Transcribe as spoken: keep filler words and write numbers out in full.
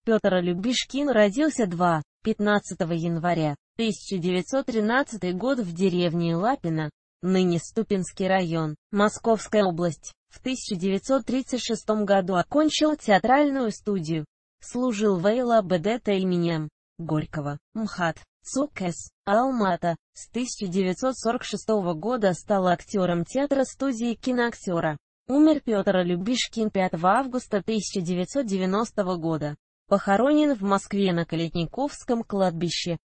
Петр Любешкин родился два-пятнадцатого января тысяча девятьсот тринадцатого года в деревне Лапино, ныне Ступинский район, Московская область. В тысяча девятьсот тридцать шестом году окончил театральную студию. Служил в ЛАБДТ имени Горького, МХАТ, ЦУКС, Алма-Ата. С тысяча девятьсот сорок шестого года стал актером театра студии киноактера. Умер Петр Любешкин пятого августа тысяча девятьсот девяностого года. Похоронен в Москве на Калитниковском кладбище.